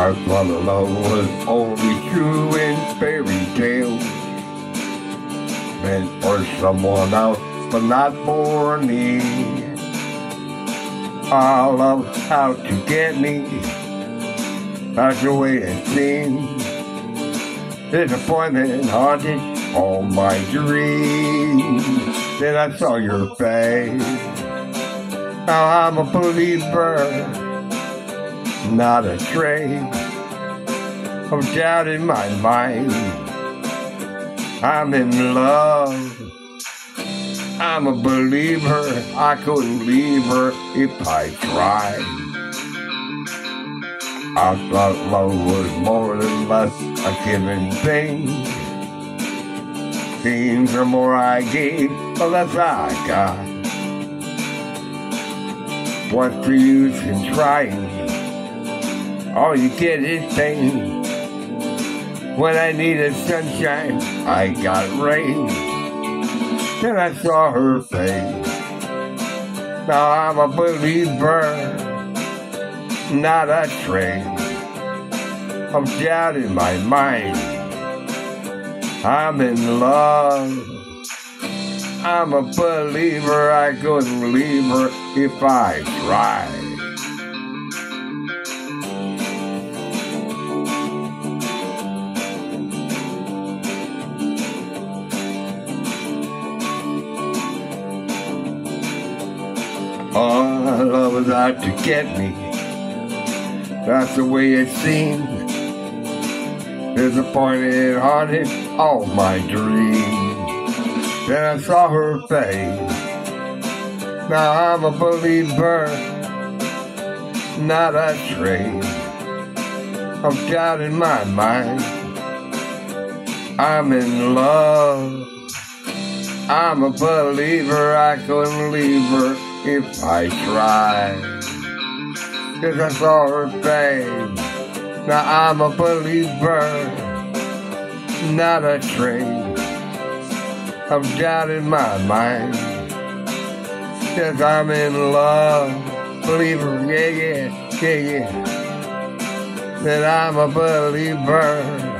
I thought love was only true in fairy tales, meant for someone else, but not for me. Our love out to get me, that's the way it seems. Disappointment haunted all my dreams. Then I saw your face. Now I'm a believer, not a trace of doubt in my mind. I'm in love, I'm a believer. I couldn't leave her if I tried. I thought love was more than less a given thing. Seems the more I gave, the less I got. What's the use in trying? All you get is pain. When I needed sunshine, I got rain. Then I saw her face. Now I'm a believer, not a trace of doubt in my mind. I'm in love, I'm a believer. I couldn't leave her if I tried. Oh, love is out to get me, that's the way it seemed. Disappointed, haunted all my dreams. Then I saw her face. Now I'm a believer, not a trace of doubt in my mind. I'm in love, I'm a believer. I couldn't leave her if I tried. 'Cause I saw her face. Now I'm a believer, not a trace of doubt in my mind. 'Cause I'm in love, believer, yeah. That I'm a believer.